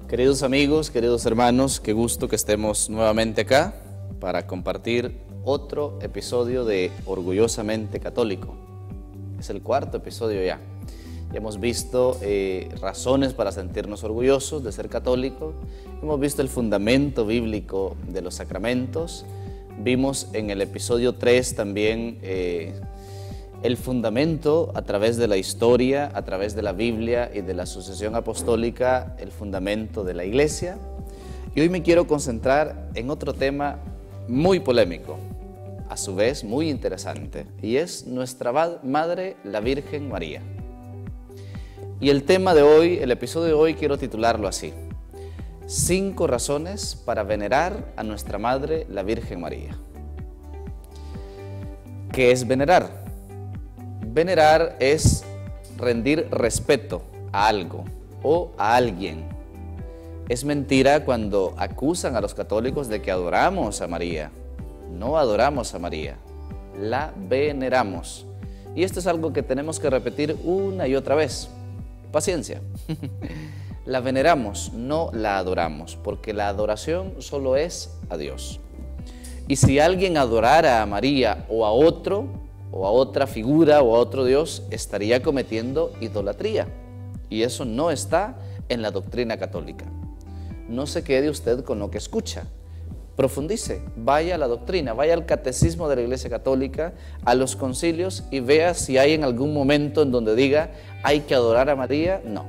Queridos amigos, queridos hermanos, qué gusto que estemos nuevamente acá para compartir otro episodio de Orgullosamente Católico. Es el cuarto episodio ya. Ya hemos visto razones para sentirnos orgullosos de ser católico. Hemos visto el fundamento bíblico de los sacramentos. Vimos en el episodio 3 también el fundamento a través de la historia, a través de la Biblia y de la sucesión apostólica, el fundamento de la Iglesia. Y hoy me quiero concentrar en otro tema muy polémico, a su vez muy interesante, y es nuestra Madre, la Virgen María. Y el tema de hoy, el episodio de hoy, quiero titularlo así: 5 razones para venerar a nuestra Madre, la Virgen María. ¿Qué es venerar? Venerar es rendir respeto a algo o a alguien. Es mentira cuando acusan a los católicos de que adoramos a María. No adoramos a María, la veneramos. Y esto es algo que tenemos que repetir una y otra vez. Paciencia. La veneramos, no la adoramos, porque la adoración solo es a Dios. Y si alguien adorara a María o a otra figura o a otro Dios, estaría cometiendo idolatría. Y eso no está en la doctrina católica. No se quede usted con lo que escucha. Profundice, vaya a la doctrina, vaya al catecismo de la Iglesia Católica, a los concilios, y vea si hay en algún momento en donde diga hay que adorar a María. No,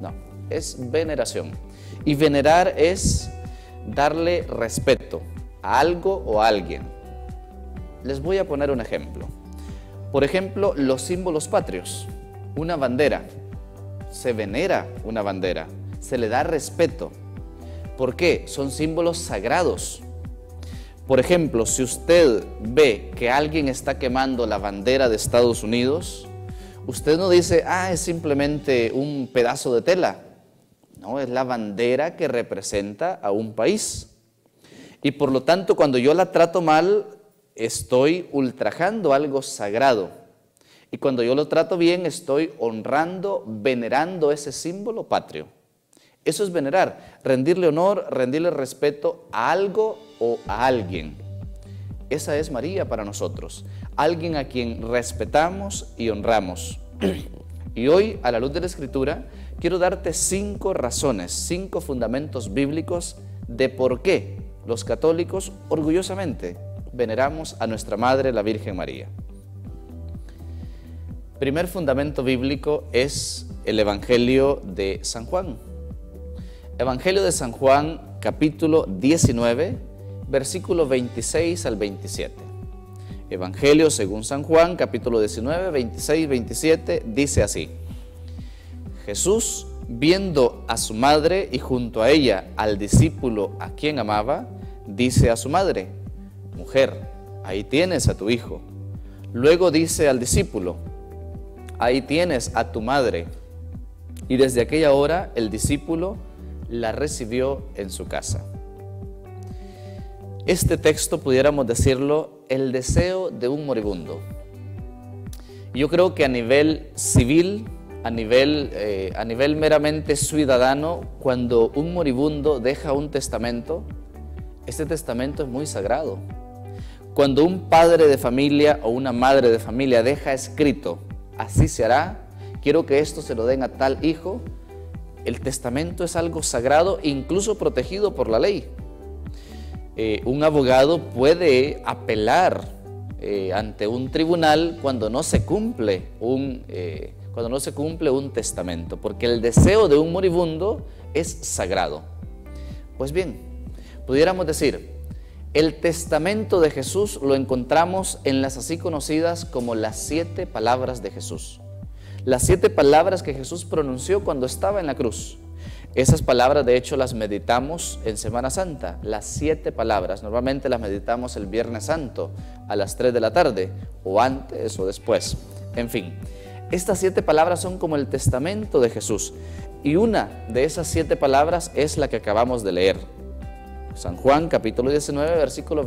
es veneración. Y venerar es darle respeto a algo o a alguien. Les voy a poner un ejemplo. Por ejemplo, los símbolos patrios. Una bandera. Se venera una bandera. Se le da respeto. ¿Por qué? Son símbolos sagrados. Por ejemplo, si usted ve que alguien está quemando la bandera de Estados Unidos, usted no dice, es simplemente un pedazo de tela. No, es la bandera que representa a un país. Y por lo tanto, cuando yo la trato mal, estoy ultrajando algo sagrado. Y cuando yo lo trato bien, estoy honrando, venerando ese símbolo patrio. Eso es venerar, rendirle honor, rendirle respeto a algo o a alguien. Esa es María para nosotros, alguien a quien respetamos y honramos. Y hoy, a la luz de la Escritura, quiero darte 5 razones, 5 fundamentos bíblicos de por qué los católicos orgullosamente veneramos a nuestra Madre, la Virgen María. Primer fundamento bíblico es el Evangelio de San Juan. Evangelio de San Juan, capítulo 19, versículo 26 al 27. Evangelio según San Juan, capítulo 19, 26 y 27, dice así: Jesús, viendo a su madre y junto a ella al discípulo a quien amaba, dice a su madre: Mujer, ahí tienes a tu hijo. Luego dice al discípulo: Ahí tienes a tu madre. Y desde aquella hora el discípulo la recibió en su casa. Este texto, pudiéramos decirlo, el deseo de un moribundo. Yo creo que a nivel civil, a nivel meramente ciudadano, cuando un moribundo deja un testamento, este testamento es muy sagrado. Cuando un padre de familia o una madre de familia deja escrito, así se hará, quiero que esto se lo den a tal hijo, el testamento es algo sagrado, incluso protegido por la ley. Un abogado puede apelar ante un tribunal cuando no se cumple un testamento, porque el deseo de un moribundo es sagrado. Pues bien, pudiéramos decir, el testamento de Jesús lo encontramos en las así conocidas como las 7 palabras de Jesús. Las 7 palabras que Jesús pronunció cuando estaba en la cruz. Esas palabras, de hecho, las meditamos en Semana Santa. Las 7 palabras, normalmente las meditamos el Viernes Santo a las 3 de la tarde, o antes o después. En fin, estas 7 palabras son como el testamento de Jesús. Y una de esas 7 palabras es la que acabamos de leer. San Juan, capítulo 19, versículos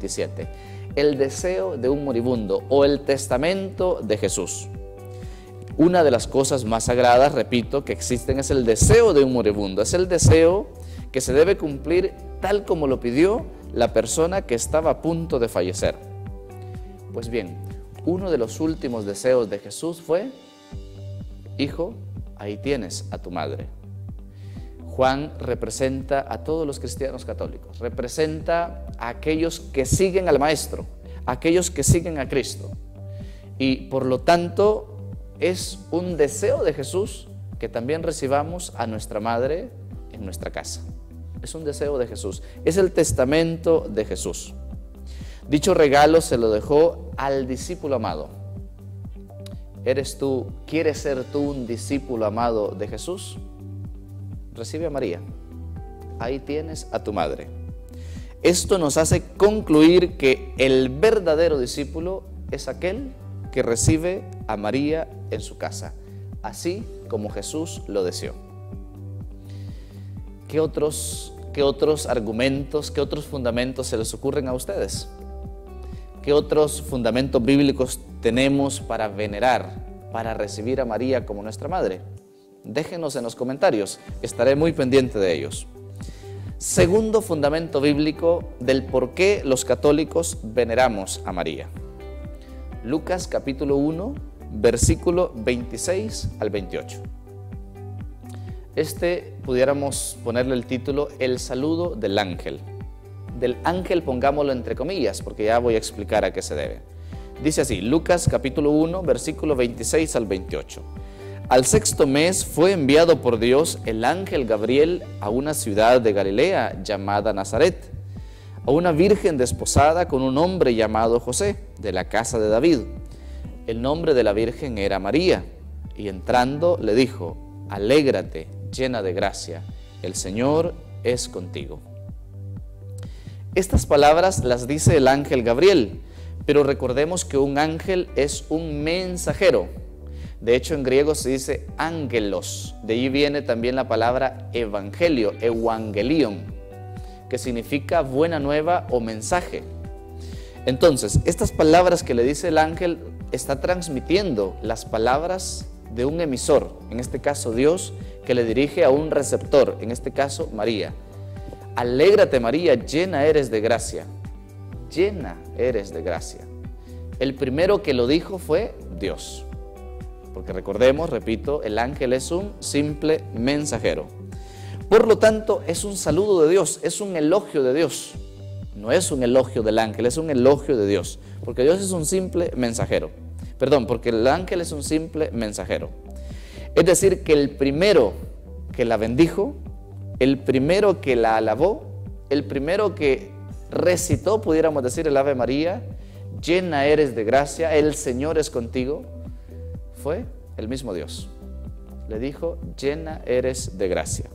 26-27. El deseo de un moribundo o el testamento de Jesús. Una de las cosas más sagradas, repito, que existen es el deseo de un moribundo. Es el deseo que se debe cumplir tal como lo pidió la persona que estaba a punto de fallecer. Pues bien, uno de los últimos deseos de Jesús fue: hijo, ahí tienes a tu madre. Juan representa a todos los cristianos católicos, representa a aquellos que siguen al Maestro, a aquellos que siguen a Cristo. Y por lo tanto es un deseo de Jesús que también recibamos a nuestra madre en nuestra casa. Es un deseo de Jesús, es el testamento de Jesús. Dicho regalo se lo dejó al discípulo amado. ¿Quieres ser tú un discípulo amado de Jesús? Recibe a María. Ahí tienes a tu madre. Esto nos hace concluir que el verdadero discípulo es aquel que recibe a María en su casa, así como Jesús lo deseó. ¿Qué otros argumentos, qué otros fundamentos se les ocurren a ustedes? ¿Qué otros fundamentos bíblicos tenemos para venerar, para recibir a María como nuestra madre? Déjenos en los comentarios, estaré muy pendiente de ellos. Segundo fundamento bíblico del por qué los católicos veneramos a María. Lucas capítulo 1, versículo 26 al 28. Pudiéramos ponerle el título: El saludo del ángel. Del ángel pongámoslo entre comillas, porque ya voy a explicar a qué se debe. Dice así, Lucas capítulo 1, versículo 26 al 28. Al sexto mes fue enviado por Dios el ángel Gabriel a una ciudad de Galilea llamada Nazaret, a una virgen desposada con un hombre llamado José, de la casa de David. El nombre de la virgen era María, y entrando le dijo: alégrate, llena de gracia, el Señor es contigo. Estas palabras las dice el ángel Gabriel, pero recordemos que un ángel es un mensajero. De hecho, en griego se dice ángelos, de ahí viene también la palabra evangelio, evangelion, que significa buena nueva o mensaje. Entonces, estas palabras que le dice el ángel está transmitiendo las palabras de un emisor, en este caso Dios, que le dirige a un receptor, en este caso María. Alégrate María, llena eres de gracia. Llena eres de gracia. El primero que lo dijo fue Dios. Porque recordemos, repito, el ángel es un simple mensajero. Por lo tanto, es un saludo de Dios, es un elogio de Dios. No es un elogio del ángel, es un elogio de Dios. Porque Dios es un simple mensajero. Perdón, porque el ángel es un simple mensajero. Es decir, que el primero que la bendijo, el primero que la alabó, el primero que recitó, pudiéramos decir, el Ave María, llena eres de gracia, el Señor es contigo, fue el mismo Dios. Le dijo, llena eres de gracia.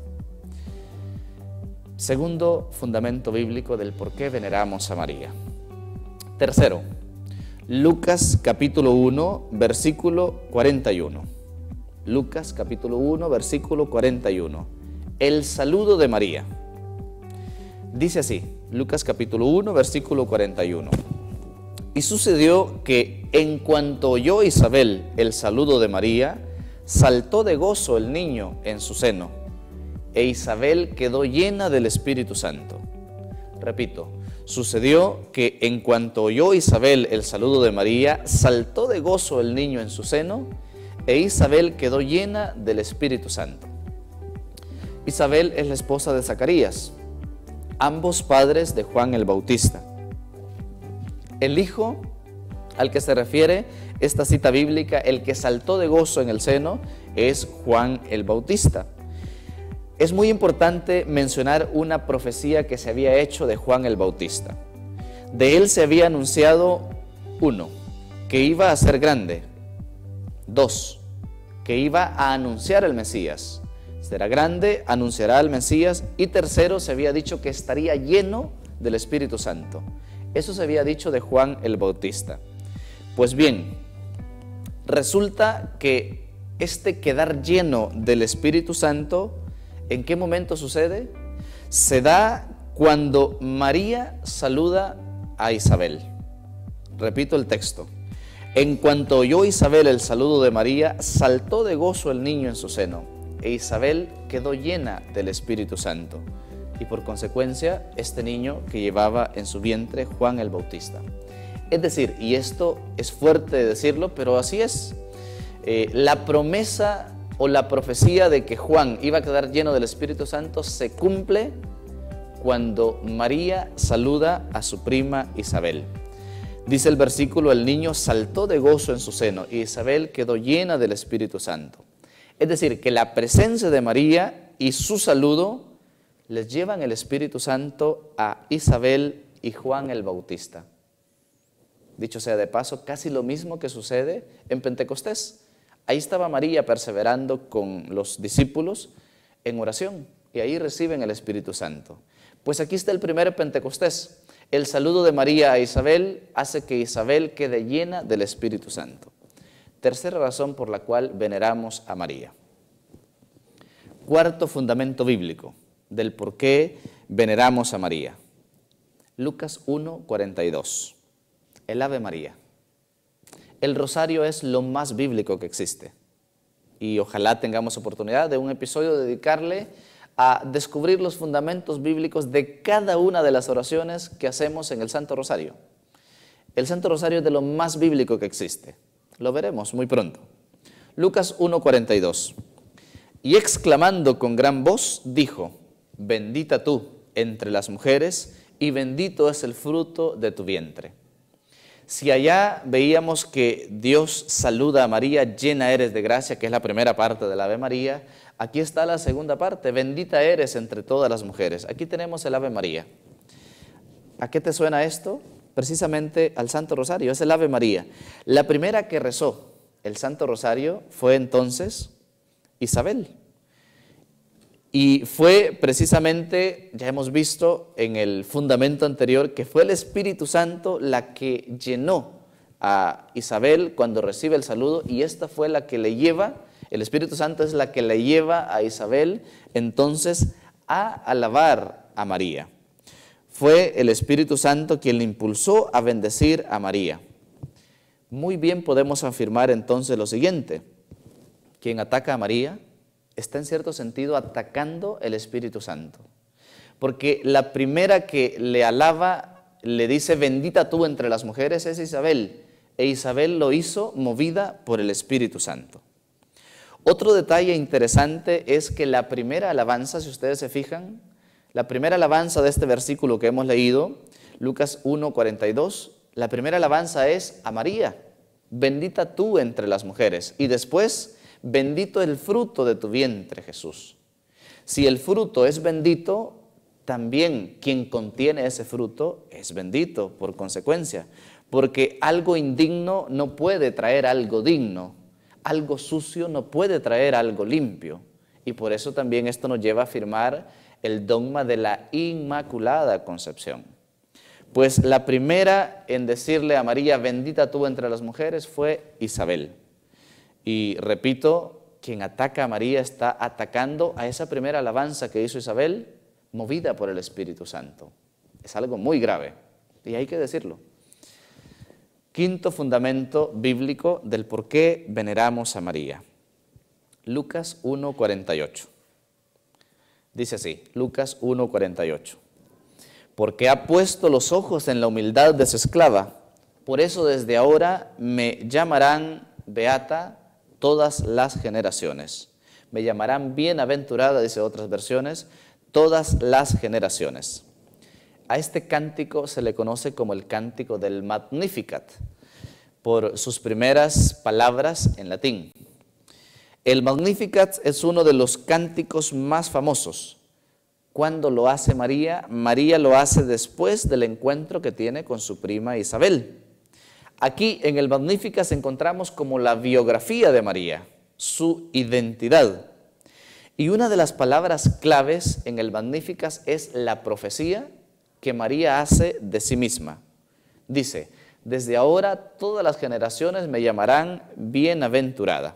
Segundo fundamento bíblico del por qué veneramos a María. Tercero, Lucas capítulo 1, versículo 41. Lucas capítulo 1, versículo 41. El saludo de María. Dice así, Lucas capítulo 1, versículo 41. Y sucedió que en cuanto oyó Isabel el saludo de María, saltó de gozo el niño en su seno, e Isabel quedó llena del Espíritu Santo. Repito, sucedió que en cuanto oyó Isabel el saludo de María, saltó de gozo el niño en su seno, e Isabel quedó llena del Espíritu Santo. Isabel es la esposa de Zacarías, ambos padres de Juan el Bautista. El hijo al que se refiere esta cita bíblica, el que saltó de gozo en el seno, es Juan el Bautista. Es muy importante mencionar una profecía que se había hecho de Juan el Bautista. De él se había anunciado, 1, que iba a ser grande. 2, que iba a anunciar el Mesías. Será grande, anunciará al Mesías. Y tercero, se había dicho que estaría lleno del Espíritu Santo. Eso se había dicho de Juan el Bautista. Pues bien, resulta que este quedar lleno del Espíritu Santo, ¿en qué momento sucede? Se da cuando María saluda a Isabel. Repito el texto. En cuanto oyó Isabel el saludo de María, saltó de gozo el niño en su seno, e Isabel quedó llena del Espíritu Santo. Y por consecuencia, este niño que llevaba en su vientre Juan el Bautista. Es decir, y esto es fuerte decirlo, pero así es, la promesa o la profecía de que Juan iba a quedar lleno del Espíritu Santo se cumple cuando María saluda a su prima Isabel. Dice el versículo, el niño saltó de gozo en su seno y Isabel quedó llena del Espíritu Santo. Es decir, que la presencia de María y su saludo les llevan el Espíritu Santo a Isabel y Juan el Bautista. Dicho sea de paso, casi lo mismo que sucede en Pentecostés. Ahí estaba María perseverando con los discípulos en oración y ahí reciben el Espíritu Santo. Pues aquí está el primer Pentecostés. El saludo de María a Isabel hace que Isabel quede llena del Espíritu Santo. Tercera razón por la cual veneramos a María. Cuarto fundamento bíblico del por qué veneramos a María. Lucas 1:42. El Ave María. El rosario es lo más bíblico que existe. Y ojalá tengamos oportunidad de un episodio dedicarle a descubrir los fundamentos bíblicos de cada una de las oraciones que hacemos en el Santo Rosario. El Santo Rosario es de lo más bíblico que existe. Lo veremos muy pronto. Lucas 1:42. Y exclamando con gran voz, dijo, bendita tú entre las mujeres y bendito es el fruto de tu vientre. Si allá veíamos que Dios saluda a María, llena eres de gracia, que es la primera parte del Ave María, aquí está la segunda parte, bendita eres entre todas las mujeres. Aquí tenemos el Ave María. ¿A qué te suena esto? Precisamente al Santo Rosario, es el Ave María. La primera que rezó el Santo Rosario fue entonces Isabel. Y fue precisamente, ya hemos visto en el fundamento anterior, que fue el Espíritu Santo la que llenó a Isabel cuando recibe el saludo y esta fue la que le lleva, el Espíritu Santo es la que le lleva a Isabel entonces a alabar a María. Fue el Espíritu Santo quien le impulsó a bendecir a María. Muy bien podemos afirmar entonces lo siguiente, quien ataca a María está en cierto sentido atacando el Espíritu Santo. Porque la primera que le alaba, le dice, bendita tú entre las mujeres, es Isabel. E Isabel lo hizo movida por el Espíritu Santo. Otro detalle interesante es que la primera alabanza, si ustedes se fijan, la primera alabanza de este versículo que hemos leído, Lucas 1:42, la primera alabanza es a María. Bendita tú entre las mujeres. Y después, bendito el fruto de tu vientre, Jesús. Si el fruto es bendito, también quien contiene ese fruto es bendito por consecuencia, porque algo indigno no puede traer algo digno, algo sucio no puede traer algo limpio, y por eso también esto nos lleva a afirmar el dogma de la Inmaculada Concepción. Pues la primera en decirle a María, bendita tú entre las mujeres, fue Isabel. Y repito, quien ataca a María está atacando a esa primera alabanza que hizo Isabel, movida por el Espíritu Santo. Es algo muy grave, y hay que decirlo. Quinto fundamento bíblico del por qué veneramos a María. Lucas 1:48. Dice así, Lucas 1:48. Porque ha puesto los ojos en la humildad de su esclava, por eso desde ahora me llamarán beata todas las generaciones. Me llamarán bienaventurada, dice otras versiones, todas las generaciones. A este cántico se le conoce como el cántico del Magnificat, por sus primeras palabras en latín. El Magnificat es uno de los cánticos más famosos. Cuando lo hace María, María lo hace después del encuentro que tiene con su prima Isabel. Aquí en el Magnificat encontramos como la biografía de María, su identidad. Y una de las palabras claves en el Magnificat es la profecía que María hace de sí misma. Dice, desde ahora todas las generaciones me llamarán bienaventurada.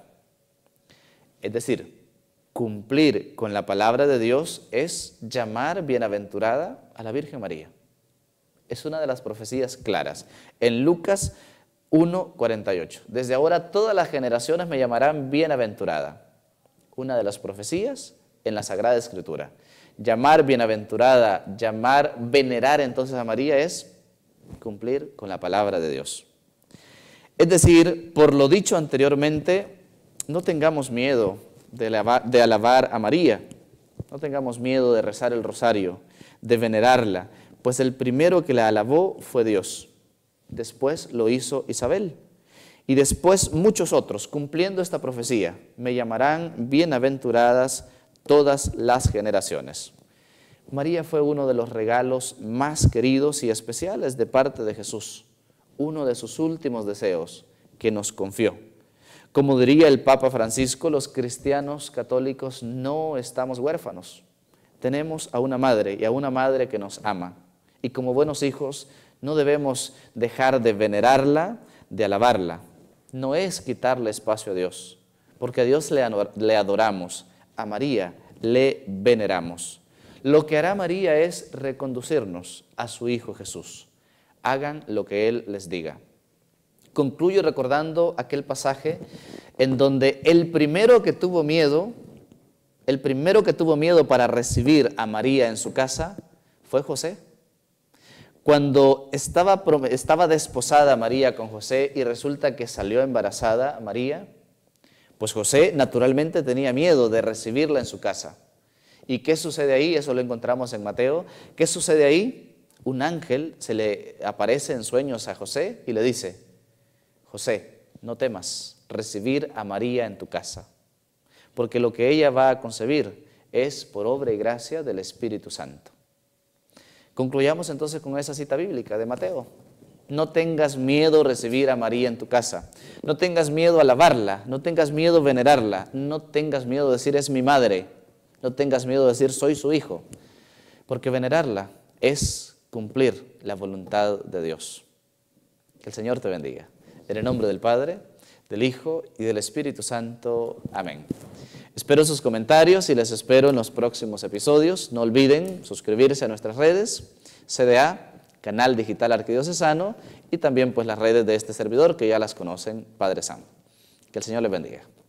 Es decir, cumplir con la palabra de Dios es llamar bienaventurada a la Virgen María. Es una de las profecías claras. En Lucas 1:48. Desde ahora todas las generaciones me llamarán bienaventurada. Una de las profecías en la Sagrada Escritura. Llamar bienaventurada, venerar entonces a María es cumplir con la palabra de Dios. Es decir, por lo dicho anteriormente, no tengamos miedo de alabar a María, no tengamos miedo de rezar el rosario, de venerarla, pues el primero que la alabó fue Dios. Después lo hizo Isabel. Y después muchos otros, cumpliendo esta profecía, me llamarán bienaventuradas todas las generaciones. María fue uno de los regalos más queridos y especiales de parte de Jesús, uno de sus últimos deseos que nos confió. Como diría el Papa Francisco, los cristianos católicos no estamos huérfanos. Tenemos a una madre y a una madre que nos ama. Y como buenos hijos no debemos dejar de venerarla, de alabarla. No es quitarle espacio a Dios, porque a Dios le adoramos, a María le veneramos. Lo que hará María es reconducirnos a su Hijo Jesús. Hagan lo que Él les diga. Concluyo recordando aquel pasaje en donde el primero que tuvo miedo para recibir a María en su casa fue José. Cuando estaba desposada María con José y resulta que salió embarazada María, pues José naturalmente tenía miedo de recibirla en su casa. ¿Y qué sucede ahí? Eso lo encontramos en Mateo. ¿Qué sucede ahí? Un ángel se le aparece en sueños a José y le dice: José, no temas recibir a María en tu casa, porque lo que ella va a concebir es por obra y gracia del Espíritu Santo. Concluyamos entonces con esa cita bíblica de Mateo. No tengas miedo a recibir a María en tu casa, no tengas miedo a alabarla, no tengas miedo a venerarla, no tengas miedo a decir es mi madre, no tengas miedo a decir soy su hijo, porque venerarla es cumplir la voluntad de Dios. Que el Señor te bendiga. En el nombre del Padre, del Hijo y del Espíritu Santo. Amén. Espero sus comentarios y les espero en los próximos episodios. No olviden suscribirse a nuestras redes, CDA, Canal Digital Arquidiocesano, y también pues las redes de este servidor que ya las conocen, Padre Sam. Que el Señor les bendiga.